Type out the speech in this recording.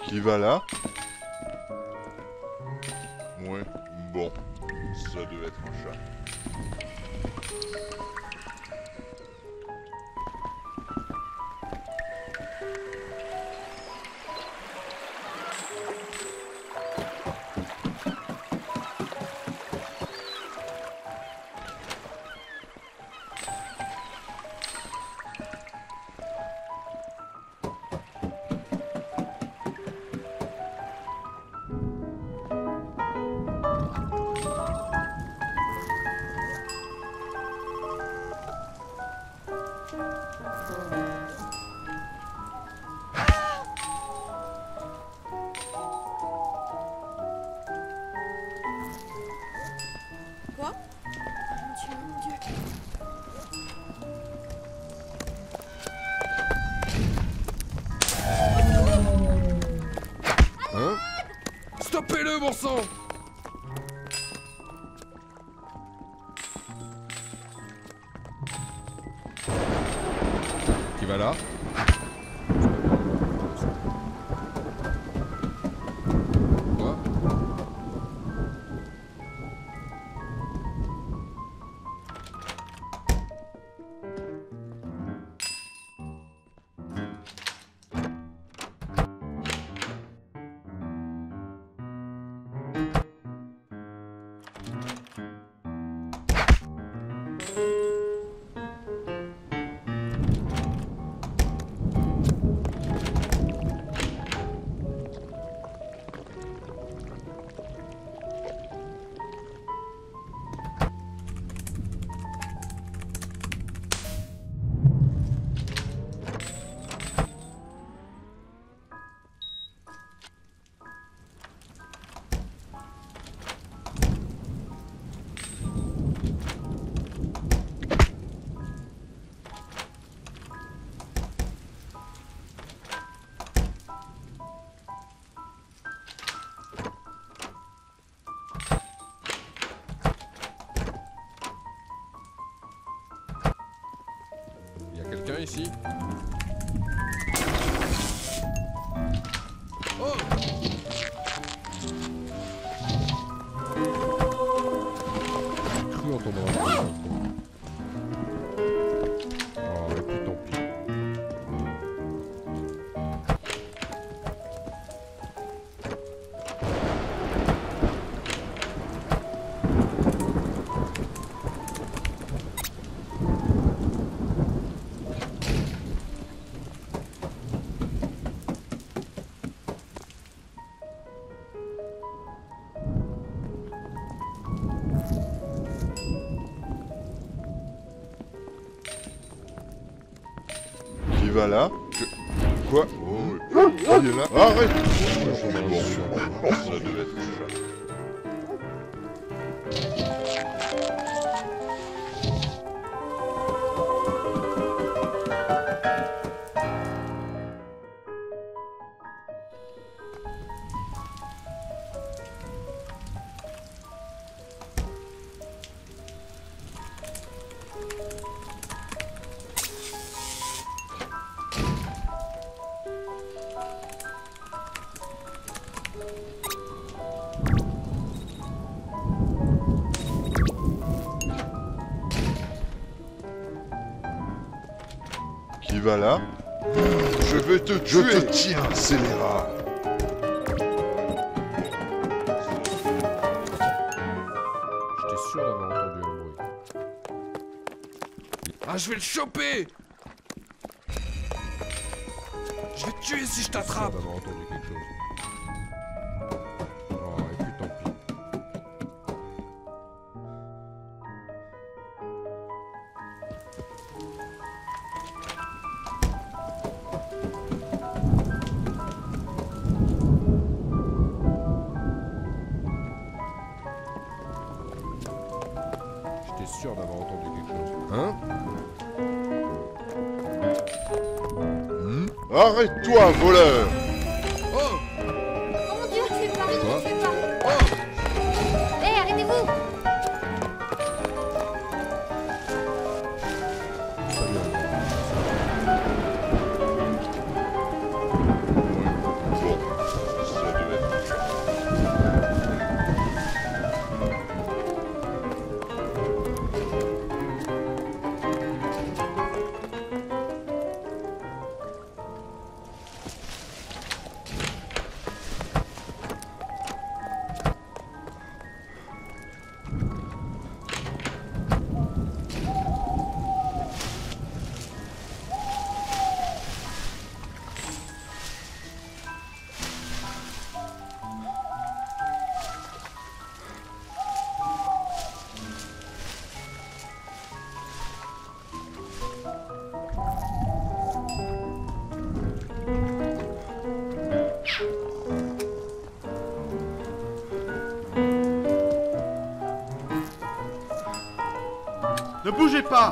Qui va là? Ouais, bon, ça devait être un chat. Quoi? Mon Dieu. Hein? Stoppez-le, bon sang! Qui va là? Quoi? Y'a quelqu'un ici? Oh! J'ai cru entendre un bruit. Oh, et puis tant pis. Qui va là? Quoi? Oh, il est là. Arrête! Bon, ça devait être un chat. Qui va là? Je vais te tuer! Je te tiens, scélérat! J'étais sûr d'avoir entendu un bruit. Ah, je vais le choper! Je vais te tuer si je t'attrape! D'avoir entendu quelque chose. Oh, et puis tant pis. J'étais sûr d'avoir entendu quelque chose. Hein? Arrête-toi, voleur! Oh Oh! mon Dieu, fais pas, Quoi? fais pas. Oh! Hé, arrêtez-vous! Bon, Ne bougez pas.